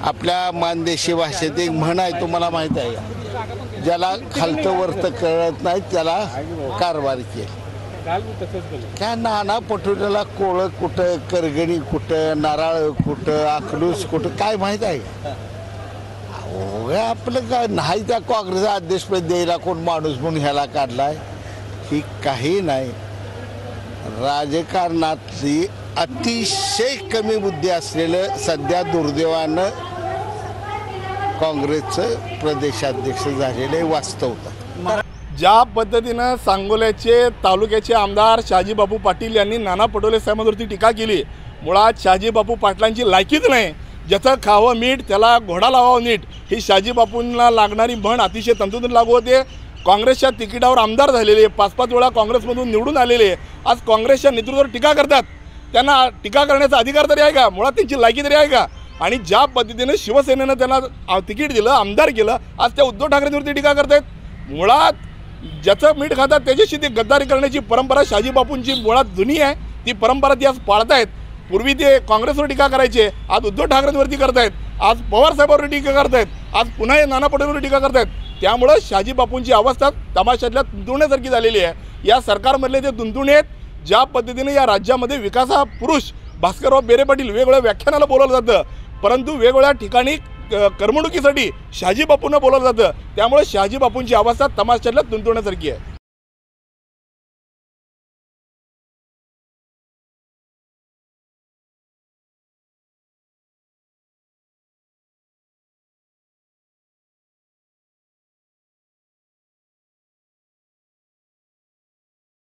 आपल्या मानदेशी भाषेत एक म्हण आहे, तुम्हाला माहित आहे का? ज्याला खालतं वरतं कळत नाही त्याला कारभार केला. काय नाना पटोलेला कोळ कुठं, करगणी कुठं, नाराळ कुठं, अकलूस कुठं काय माहीत आहे का? आपलं काय नाही. त्या काँग्रेसचा अध्यक्षपद द्यायला कोण माणूस म्हणून ह्याला काढलाय ही काही नाही. राजकारणातली अतिशय कमी बुद्धी असलेलं सध्या दुर्दैवानं काँग्रेसचं प्रदेशाध्यक्ष झालेले वास्तवतात. ज्या पद्धतीनं सांगोल्याचे तालुक्याचे आमदार शहाजीबापू पाटील यांनी नाना पटोले साहेबांवरती टीका केली, मुळात शहाजीबापू पाटलांची लायकीच नाही. ज्याचं खावं मीठ त्याला घोडा लावावं नीट ही शहाजीबापूंना लागणारी म्हण अतिशय तंतोतंत लागू होते. काँग्रेसच्या तिकिटावर आमदार झालेले, 5-5 वेळा काँग्रेसमधून निवडून आलेले आज काँग्रेसच्या नेतृत्वावर टीका करतात. त्यांना टीका करण्याचा अधिकार तरी आहे का? मुळात त्यांची लायकी तरी आहे का? आणि ज्या पद्धतीने शिवसेनेनं त्यांना तिकीट दिलं, आमदार केलं, आज त्या उद्धव ठाकरेंवरती टीका करतायत. मुळात ज्याचं मीठ खातात त्याच्याशी ती गद्दारी करण्याची परंपरा शहाजीबापूंची मुळात जुनी आहे. ती परंपरा ती आज पाळतायत. पूर्वी ते काँग्रेसवर टीका करायचे, आज उद्धव ठाकरेंवरती करतायत, आज पवार साहेबांवर टीका करतायत, आज पुन्हा नाना पटोलेंवर टीका करतायत. त्यामुळं शहाजीबापूंची अवस्था तमाशातल्या दुंदुण्यासारखी झालेली आहे. या सरकारमधले जे दुंदुणे आहेत, ज्या पद्धतीने या राज्यामध्ये विकासा पुरुष भास्करराव बेरे पाटील वेगवेगळ्या व्याख्यानाला बोलवलं जातं, परंतु वेगवेगळ्या ठिकाणी करमणुकीसाठी शहाजीबापूंना बोलवलं जातं. त्यामुळे शहाजीबापूंची अवस्था तमाशातल्या दुंदुण्यासारखी आहे.